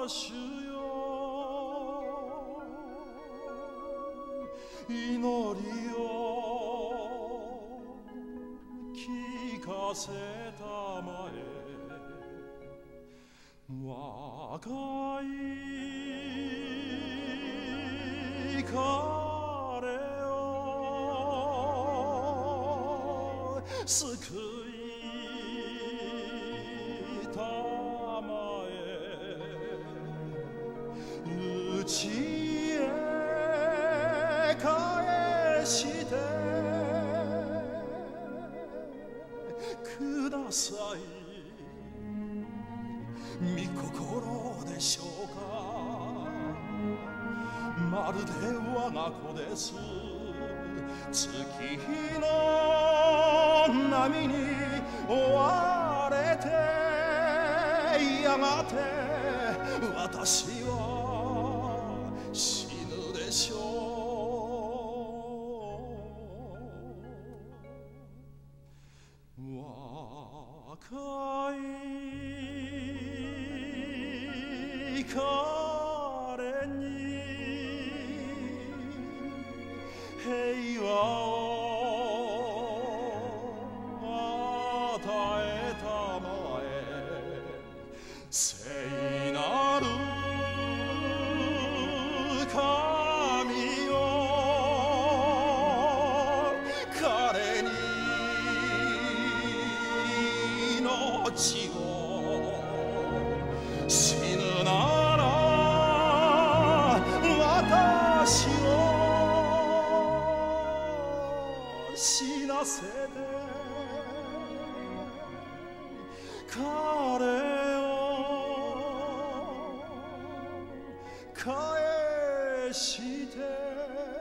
主よ祈りを聞かせたまえ若い彼を救いたまえうちへ返してください御心でしょうかまるで我が子です月の波に追われてやがて私は死ぬでしょう若い彼に平和を与えたまえ聖なる神よ彼に命を死ぬなら私を死なせて彼を返して